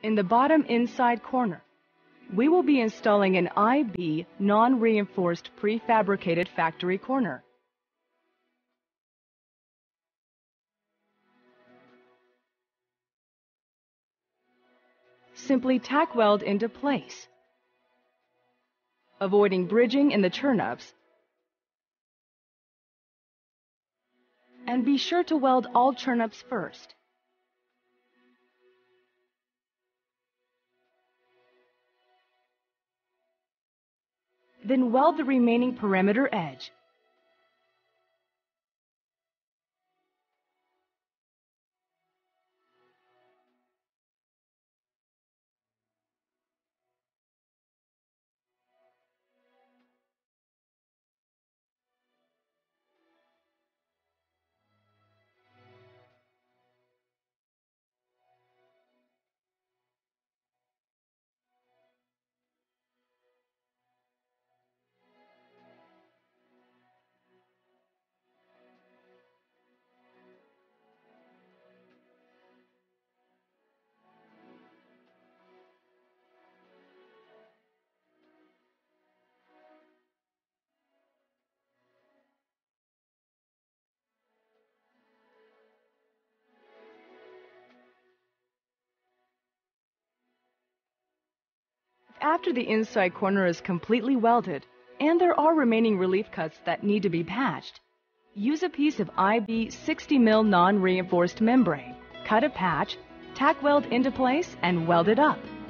In the bottom inside corner, we will be installing an IB non-reinforced prefabricated factory corner. Simply tack weld into place, avoiding bridging in the turn-ups, and be sure to weld all turn-ups first. Then weld the remaining perimeter edge. After the inside corner is completely welded, and there are remaining relief cuts that need to be patched, use a piece of IB 60mm non-reinforced membrane, cut a patch, tack weld into place, and weld it up.